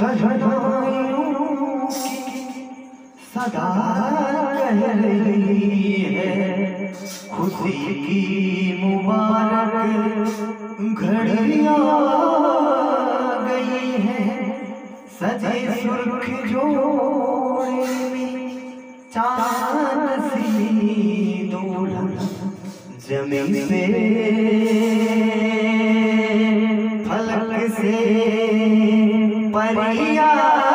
शहनाइयों की सदा कह रही है, खुशी की मुबारक घड़ियां गई है। सजे सुर्ख जोड़े में चांद सी दूल्हा जमीन से फलक से परियां